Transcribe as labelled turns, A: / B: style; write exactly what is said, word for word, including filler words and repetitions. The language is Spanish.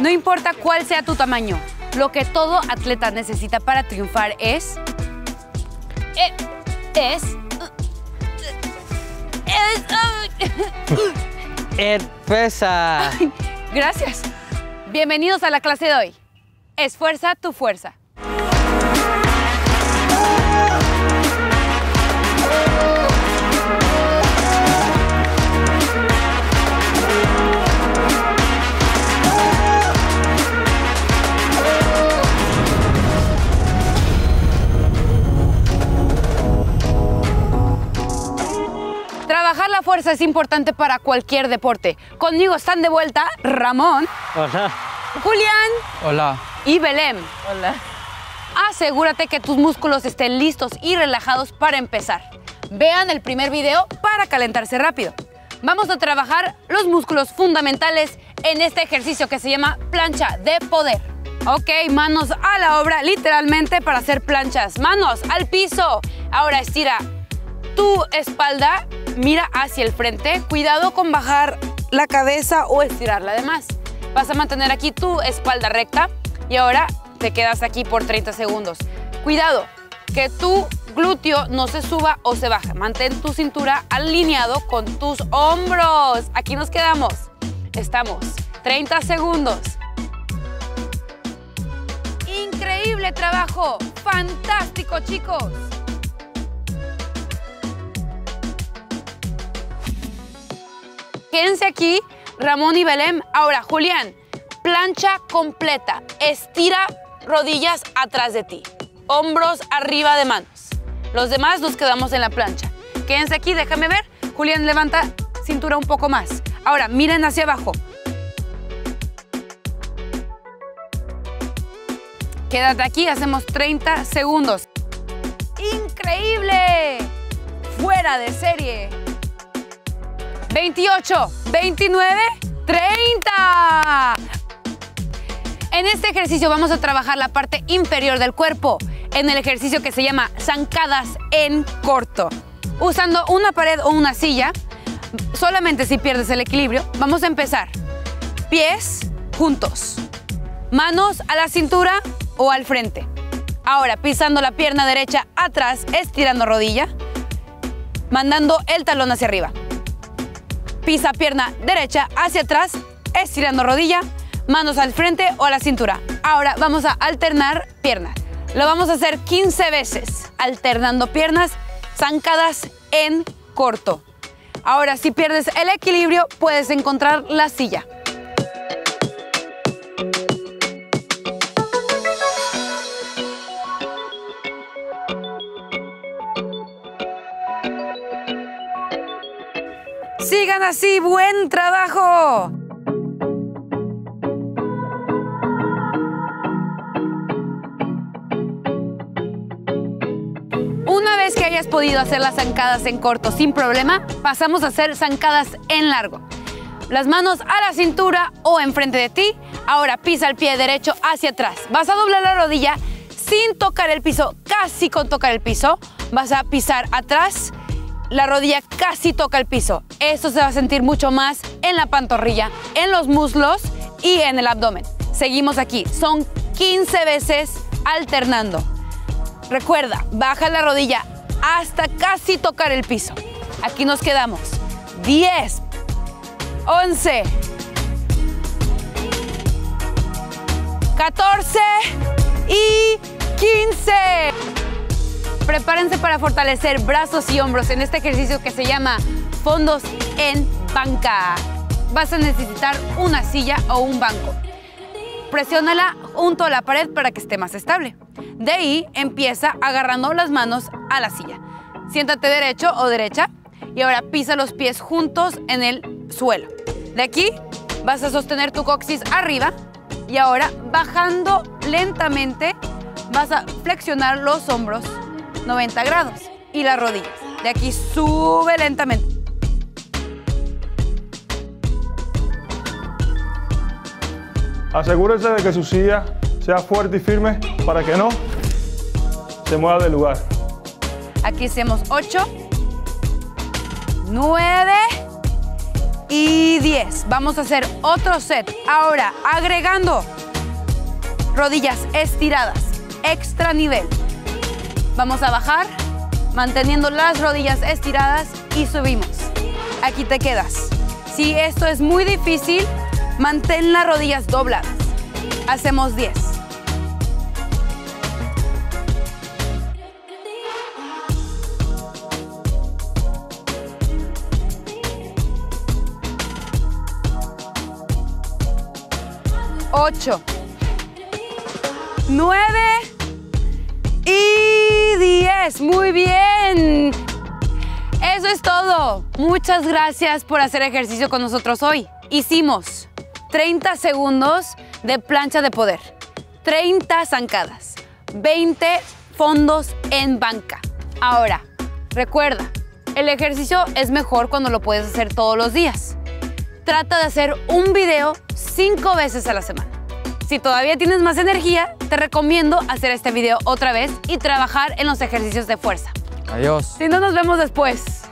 A: No importa cuál sea tu tamaño, lo que todo atleta necesita para triunfar es... Es...
B: Es... pesa.
A: Gracias. Bienvenidos a la clase de hoy. Esfuerza tu fuerza. Trabajar la fuerza es importante para cualquier deporte. Conmigo están de vuelta Ramón.
B: Hola.
A: Julián.
B: Hola.
A: Y Belém.
C: Hola.
A: Asegúrate que tus músculos estén listos y relajados para empezar. Vean el primer video para calentarse rápido. Vamos a trabajar los músculos fundamentales en este ejercicio que se llama plancha de poder. Ok, manos a la obra, literalmente para hacer planchas. Manos al piso. Ahora estira tu espalda, mira hacia el frente. Cuidado con bajar la cabeza o estirarla de más. Vas a mantener aquí tu espalda recta y ahora te quedas aquí por treinta segundos. Cuidado, que tu glúteo no se suba o se baja. Mantén tu cintura alineado con tus hombros. Aquí nos quedamos. Estamos. treinta segundos. Increíble trabajo. Fantástico, chicos. Quédense aquí, Ramón y Belém. Ahora, Julián, plancha completa. Estira rodillas atrás de ti. Hombros arriba de manos. Los demás nos quedamos en la plancha. Quédense aquí, déjame ver. Julián, levanta cintura un poco más. Ahora, miren hacia abajo. Quédate aquí, hacemos treinta segundos. ¡Increíble! Fuera de serie. veintiocho, veintinueve, treinta. En este ejercicio vamos a trabajar la parte inferior del cuerpo en el ejercicio que se llama zancadas en corto. Usando una pared o una silla, solamente si pierdes el equilibrio, vamos a empezar. Pies juntos, manos a la cintura o al frente. Ahora pisando la pierna derecha atrás, estirando rodilla, mandando el talón hacia arriba. Pisa pierna derecha hacia atrás, estirando rodilla, manos al frente o a la cintura. Ahora vamos a alternar piernas. Lo vamos a hacer quince veces, alternando piernas, zancadas en corto. Ahora, si pierdes el equilibrio, puedes encontrar la silla. Sigan así, buen trabajo. Una vez que hayas podido hacer las zancadas en corto sin problema, pasamos a hacer zancadas en largo. Las manos a la cintura o enfrente de ti. Ahora pisa el pie derecho hacia atrás. Vas a doblar la rodilla sin tocar el piso, casi con tocar el piso. Vas a pisar atrás. La rodilla casi toca el piso. Esto se va a sentir mucho más en la pantorrilla, en los muslos y en el abdomen. Seguimos aquí. Son quince veces alternando. Recuerda, baja la rodilla hasta casi tocar el piso. Aquí nos quedamos. diez, once, catorce y quince. Prepárense para fortalecer brazos y hombros en este ejercicio que se llama fondos en banca. Vas a necesitar una silla o un banco. Presiónala junto a la pared para que esté más estable. De ahí empieza agarrando las manos a la silla. Siéntate derecho o derecha y ahora pisa los pies juntos en el suelo. De aquí vas a sostener tu coxis arriba y ahora bajando lentamente vas a flexionar los hombros noventa grados y las rodillas. De aquí sube lentamente.
D: Asegúrese de que su silla sea fuerte y firme para que no se mueva del lugar.
A: Aquí hacemos ocho, nueve y diez. Vamos a hacer otro set. Ahora, agregando rodillas estiradas, extra nivel. Vamos a bajar, manteniendo las rodillas estiradas y subimos. Aquí te quedas. Si esto es muy difícil, mantén las rodillas dobladas. Hacemos diez. Ocho. Nueve. Y diez. Muy bien. Eso es todo. Muchas gracias por hacer ejercicio con nosotros hoy. Hicimos treinta segundos de plancha de poder, treinta zancadas, veinte fondos en banca. Ahora, recuerda, el ejercicio es mejor cuando lo puedes hacer todos los días. Trata de hacer un video cinco veces a la semana. Si todavía tienes más energía, te recomiendo hacer este video otra vez y trabajar en los ejercicios de fuerza.
B: Adiós.
A: Si no, nos vemos después.